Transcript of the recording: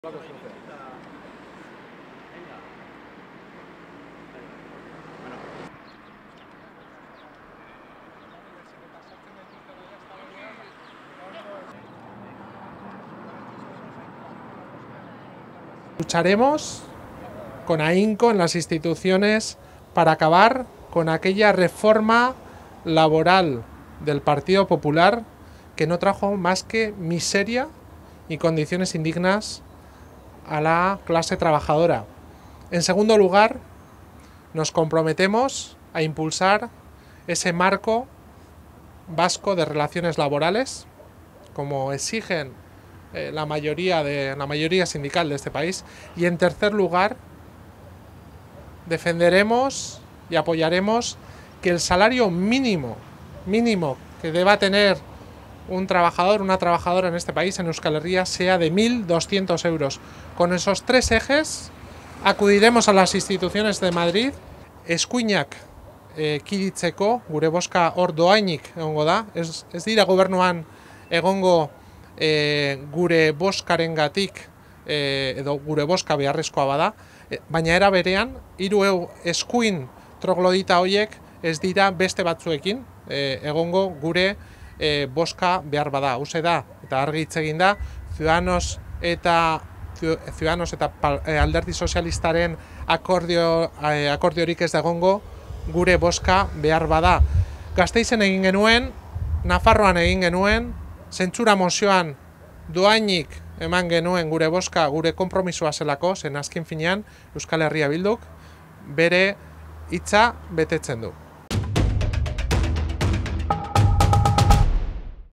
La construcción. Lucharemos con ahínco en las instituciones para acabar con aquella reforma laboral del Partido Popular que no trajo más que miseria y condiciones indignas a la clase trabajadora. En segundo lugar, nos comprometemos a impulsar ese marco vasco de relaciones laborales, como exigen la mayoría sindical de este país. Y en tercer lugar, defenderemos y apoyaremos que el salario mínimo que deba tener un trabajador, una trabajadora en este país, en Euskal Herria, sea de 1.200 euros. Con esos tres ejes acudiremos a las instituciones de Madrid. Eskuinak kiditzeko, gure boska hor doainik egongo da. Ez dira gobernuan egongo gure boskarengatik edo gure boska beharrezkoa bada, baina era berean, hiru eskuin troglodita horiek ez dira beste batzuekin egongo gure boska behar bada. Hauxe da, eta argi hitz egin da, Ciudadanos eta Alderdi Sozialistaren akordiorik ez da egongo gure boska behar bada. Gasteizen egin genuen, Nafarroan egin genuen, zentsura mozioan doainik eman genuen gure boska, gure konpromisoa zelako, zen azken finean Euskal Herria Bilduk bere hitza betetzen du.